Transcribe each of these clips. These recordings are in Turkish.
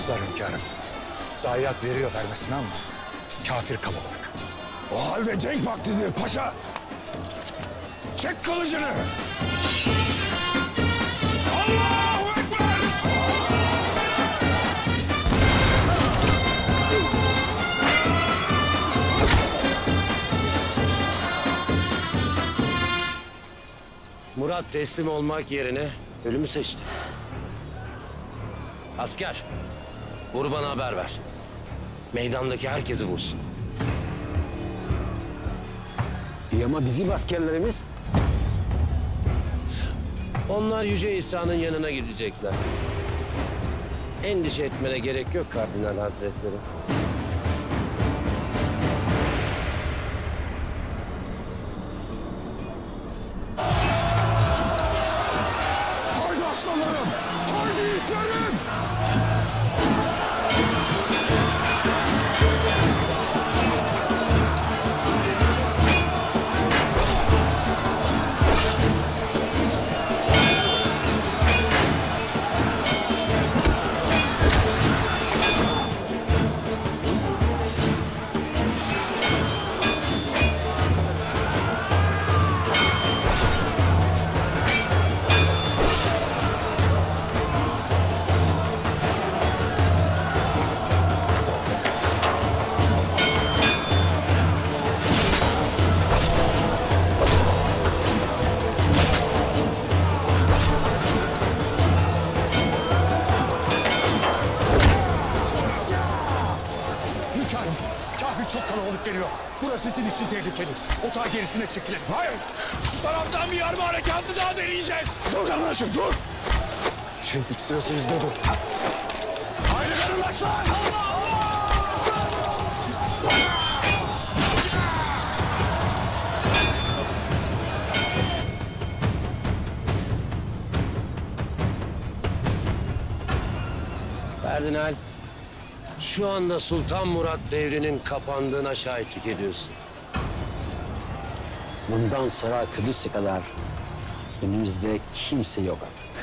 Kılıçlar hünkârım. Zayiat veriyor vermesine ama kafir kalabalık. O halde cenk vaktidir paşa. Çek kılıcını. Allahu Ekber! Murat teslim olmak yerine ölümü seçti. Asker, vur bana haber ver. Meydandaki herkesi vursun. İyi ama bizim askerlerimiz? Onlar Yüce İsa'nın yanına gidecekler. Endişe etmene gerek yok Kardinal Hazretleri. Haydi aslanlarım! Haydi yiğitlerim! Hünkârım, kafir çok kalabalık geliyor. Burası sizin için tehlikeli. Otağı gerisine çekilin. Hayır! Şu taraftan bir yarma harekatı daha deneyeceğiz. Dur kardeşim dur! Şehitlik sırası bizde dur. Haydi kardeşler! Allah! Kardinal, şu anda Sultan Murat devrinin kapandığına şahitlik ediyorsun. Bundan sonra Kudüs'e kadar önümüzde kimse yok artık.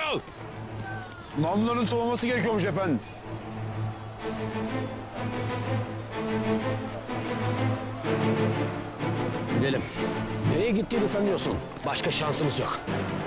al. Namluların soğuması gerekiyormuş efendim. Gidelim. Nereye gittiğini sanıyorsun? Başka şansımız yok.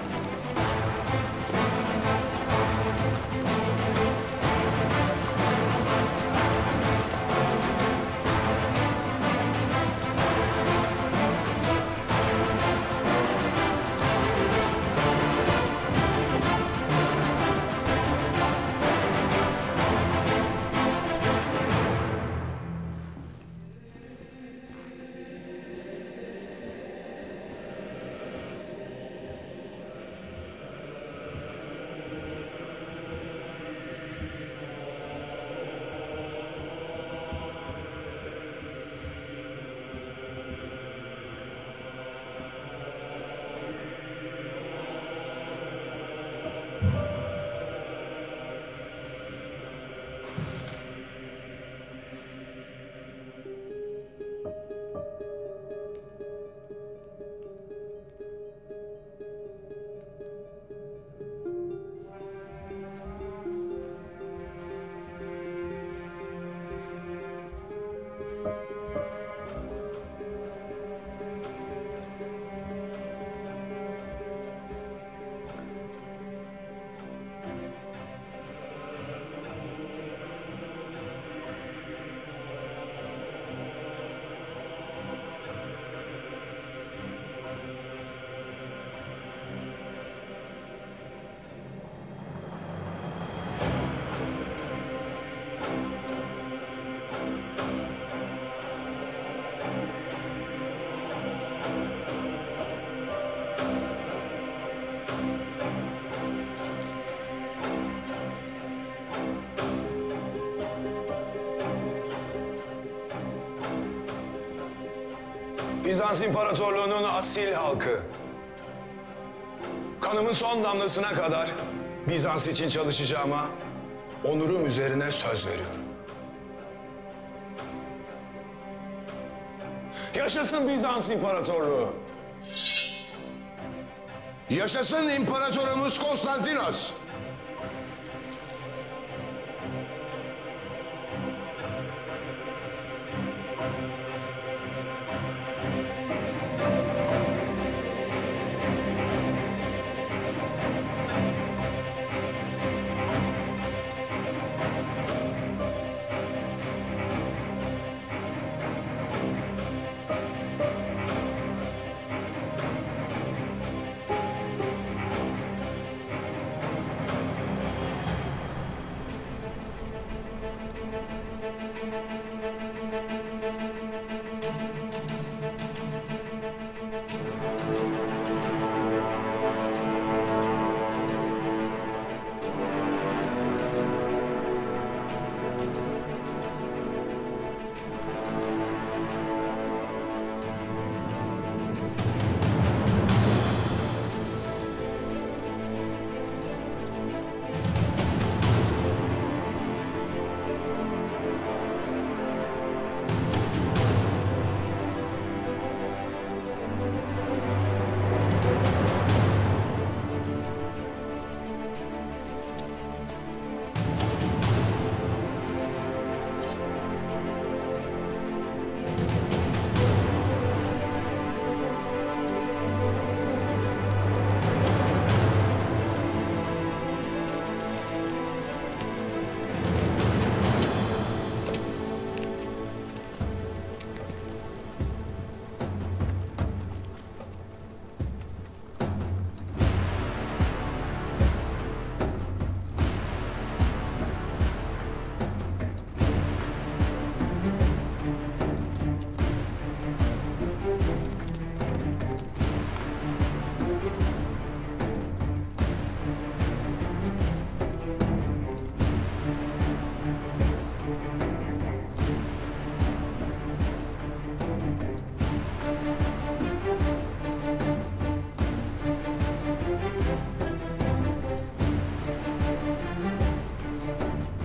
Bizans İmparatorluğu'nun asil halkı. Kanımın son damlasına kadar Bizans için çalışacağıma onurum üzerine söz veriyorum. Yaşasın Bizans İmparatorluğu. Yaşasın İmparatorumuz Konstantinos.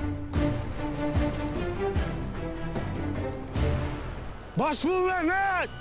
Başbuğ Mehmet!